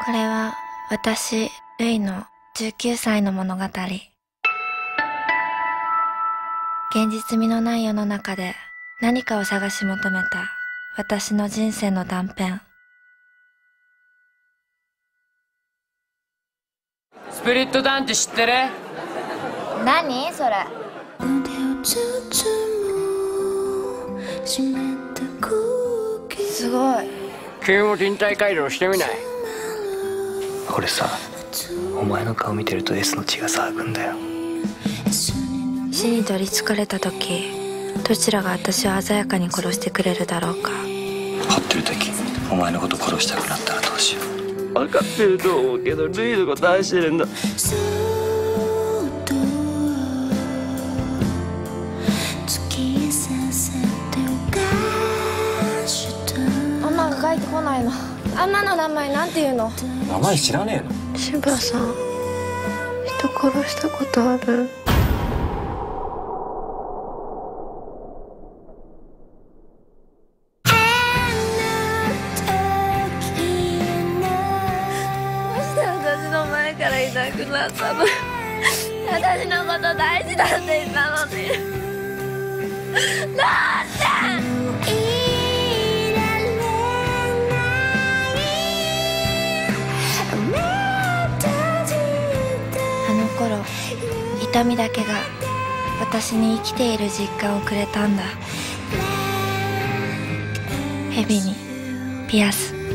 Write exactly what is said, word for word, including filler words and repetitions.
これは私、ルイのじゅうきゅうさいの物語。現実味のない世の中で何かを探し求めた私の人生の断片。 スプリットダウンって知ってる？ 何それ。 すごい。 君も人体改良してみない？ これさ、お前の顔見てると S の血が騒ぐんだよ。 死に取りつかれた時、どちらが私を鮮やかに殺してくれるだろうか。 飼ってる時お前のこと殺したくなったらどうしよう。 分かってると思うけどルイのこと愛してるんだ。 あんなの書いてこないの。あんなの名前なんていうの？ 名前知らねえの？ 柴さん、人殺したことある？私の前からいなくなったの。私のこと大事だって言ったのに。なんで？あの頃、痛みだけが私に生きている実感をくれたんだ。蛇にピアス。